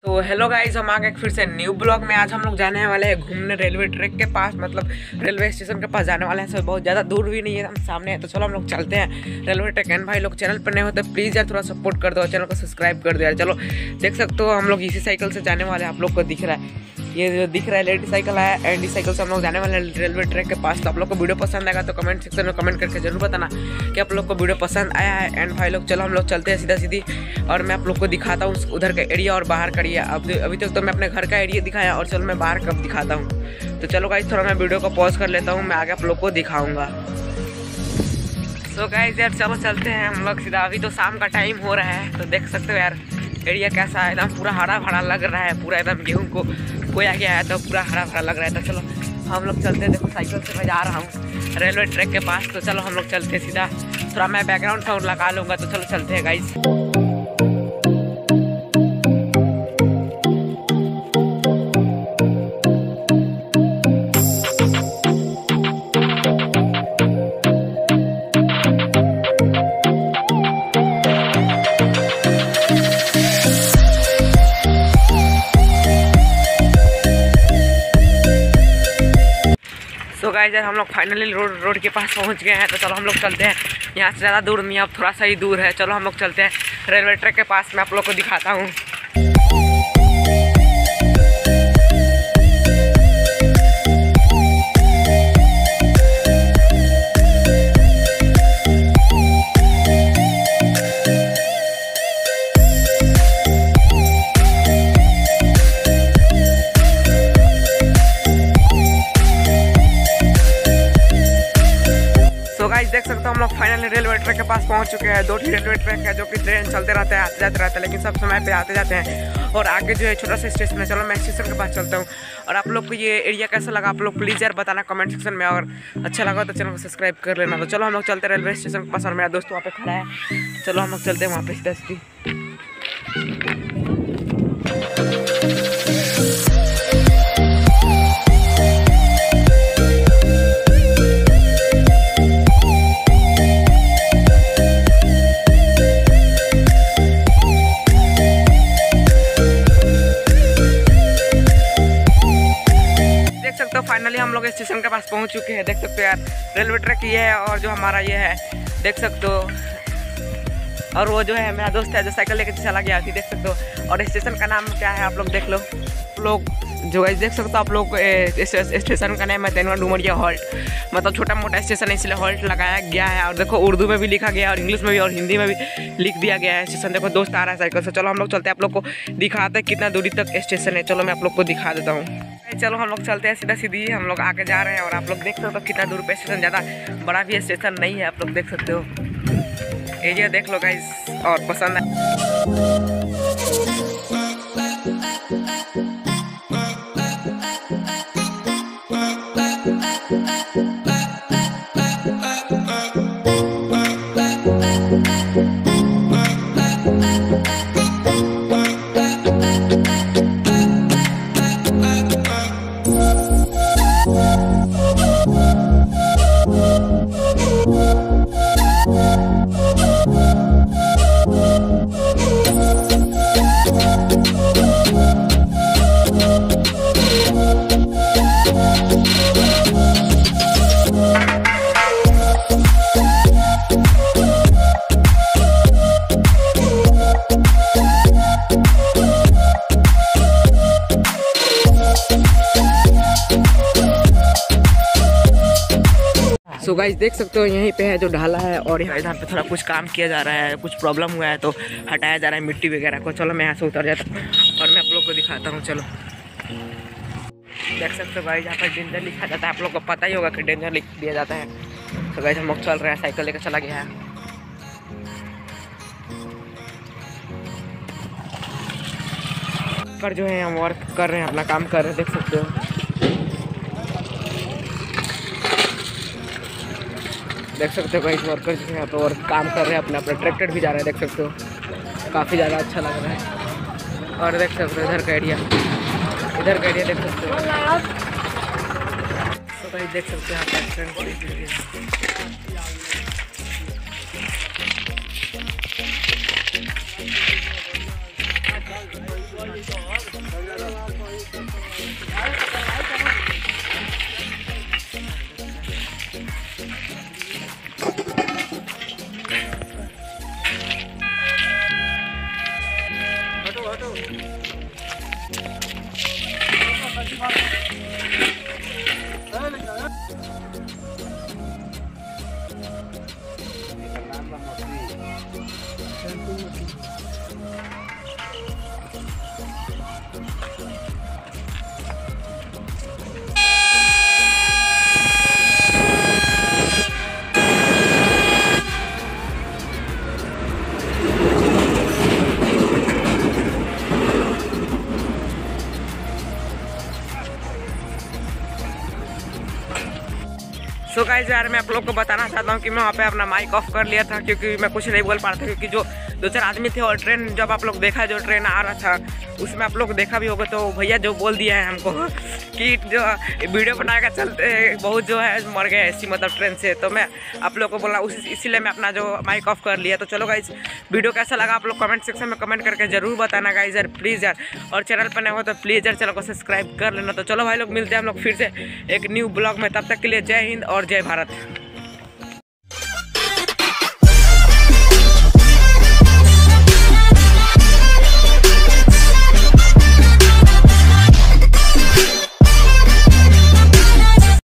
तो hello guys, हम आ गए फिर से न्यू ब्लॉग में। आज हम लोग जाने वाले हैं घूमने रेलवे ट्रैक के पास, मतलब रेलवे स्टेशन के पास जाने वाले हैं। सब बहुत ज़्यादा दूर भी नहीं है, हम सामने है। तो चलो हम लोग चलते हैं रेलवे ट्रैक। एंड भाई लोग चैनल पर नए होते प्लीज़ यार थोड़ा सपोर्ट कर दो, चैनल को सब्सक्राइब कर दो यार। चलो देख सकते हो हम लोग इसी साइकिल से जाने वाले हैं। आप लोग को दिख रहा है, ये जो दिख रहा है लेडी साइकिल है, एंड इस साइकिल से हम लोग जाने वाले हैं रेलवे ट्रैक के पास। तो आप लोग को वीडियो पसंद आएगा तो कमेंट सेक्शन में कमेंट करके जरूर बताना कि आप लोग को वीडियो पसंद आया है। एंड भाई लोग चलो हम लोग चलते हैं सीधा सीधी, और मैं आप लोग को दिखाता हूँ उधर का एरिया और बाहर का एरिया। अभी तक तो मैं अपने घर का एरिया दिखाया, और चलो मैं बाहर कब दिखाता हूँ। तो चलो गाइस थोड़ा मैं वीडियो को पॉज कर लेता हूँ, मैं आगे आप लोग को दिखाऊँगा। तो गाइस यार चलो चलते हैं हम लोग सीधा। अभी तो शाम का टाइम हो रहा है, तो देख सकते हो यार एरिया कैसा है, एकदम पूरा हरा भरा लग रहा है। पूरा एकदम गेहूँ को बोया गया है तो पूरा हरा भरा लग रहा है। तो चलो हम लोग चलते हैं। देखो साइकिल से मैं जा रहा हूँ रेलवे ट्रैक के पास। तो चलो हम लोग चलते हैं सीधा। थोड़ा मैं बैकग्राउंड साउंड लगा लूँगा। तो चलो चलते हैं गाइस। तो गाइस यार हम लोग फाइनली रोड के पास पहुंच गए हैं। तो चलो हम लोग चलते हैं। यहाँ से ज़्यादा दूर नहीं, अब थोड़ा सा ही दूर है। चलो हम लोग चलते हैं रेलवे ट्रैक के पास। मैं आप लोग को दिखाता हूँ। देख सकते हो हम लोग फाइनली रेलवे ट्रैक के पास पहुंच चुके हैं। 2 रेलवे ट्रैक है जो कि ट्रेन चलते रहते हैं, आते जाते रहते हैं, लेकिन सब समय पे आते जाते हैं। और आगे जो है छोटा सा स्टेशन है। चलो मैं स्टेशन के पास चलता हूँ। और आप लोग को ये एरिया कैसा लगा आप लोग प्लीज़ यार बताना कमेंट सेक्शन में, और अच्छा लगा तो चैनल को सब्सक्राइब कर लेना। तो चलो हम लोग चलते हैं रेलवे स्टेशन के पास, और मेरा दोस्त वहाँ पे खड़ा है। चलो हम लोग चलते हैं वहाँ पे सीधा सीधी। तो फाइनली हम लोग स्टेशन के पास पहुंच चुके हैं। देख सकते हो यार रेलवे ट्रैक ये है, और जो हमारा ये है देख सकते हो। और वो जो है मेरा दोस्त है जो साइकिल लेके चला गया थी, देख सकते हो। और स्टेशन का नाम क्या है आप लोग देख लो। लोग जो है देख सकते हो आप लोग, स्टेशन का नाम है तेनवा डुमरिया हॉल्ट। मतलब छोटा मोटा स्टेशन है इसलिए हॉल्ट लगाया गया है। और देखो उर्दू में भी लिखा गया है, और इंग्लिश में भी और हिंदी में भी लिख दिया गया है स्टेशन। देखो दोस्त आ रहा है साइकिल से। चलो हम लोग चलते हैं, आप लोग को दिखाते हैं कितना दूरी तक स्टेशन है। चलो मैं आप लोग को दिखा देता हूँ। चलो हम लोग चलते हैं सीधा सीधी। हम लोग आगे जा रहे हैं, और आप लोग देख सकते हो कितना दूर पे स्टेशन। ज़्यादा बड़ा भी स्टेशन नहीं है, आप लोग देख सकते हो। एरिया देख लो गाइस, और पसंद है। सो गाइस देख सकते हो यहीं पे है जो ढाला है, और यहाँ इधर पे थोड़ा कुछ काम किया जा रहा है, कुछ प्रॉब्लम हुआ है तो हटाया जा रहा है मिट्टी वगैरह को। चलो मैं यहाँ से उतर जाता हूँ और मैं आप लोग को दिखाता हूँ। चलो देख सकते हो गाइस यहाँ पर डेंजर लिखा जाता है, आप लोग को पता ही होगा कि डेंजर लिख दिया जाता है। तो गाइस हम लोग चल रहे हैं, साइकिल लेकर चला गया है। पर जो है हम वर्क कर रहे हैं, अपना काम कर रहे हैं, देख सकते हो। देख सकते हो गाइस वर्कर जो है यहाँ पे वर्क काम कर रहे हैं, अपना अपना ट्रैक्टर भी जा रहा है, देख सकते हो। काफ़ी ज़्यादा अच्छा लग रहा है। और देख सकते हो इधर का एरिया देख सकते हो। तो गाइस देख सकते हो यहाँ पे एक्सीडेंट। सो गाइस यार मैं आप लोग को बताना चाहता हूँ कि मैं वहाँ पे अपना माइक ऑफ कर लिया था क्योंकि मैं कुछ नहीं बोल पा रहा था, क्योंकि जो 2-4 आदमी थे और ट्रेन जब आप लोग देखा जो ट्रेन आ रहा था उसमें आप लोग देखा भी होगा, तो भैया जो बोल दिया है हमको कि जो वीडियो बनाकर चलते बहुत जो है मर गए ऐसी मतलब ट्रेन से, तो मैं आप लोग को बोला इसीलिए मैं अपना जो माइक ऑफ कर लिया। तो चलो गाइस वीडियो कैसा लगा आप लोग कमेंट सेक्शन में कमेंट करके जरूर बताना गाइस यार, प्लीज़ यार, और चैनल पर नहीं हो तो प्लीज़ यार चैनल को सब्सक्राइब कर लेना। तो चलो भाई लोग मिलते हैं हम लोग फिर से एक न्यू ब्लॉग में, तब तक के लिए जय हिंद और जय भारत।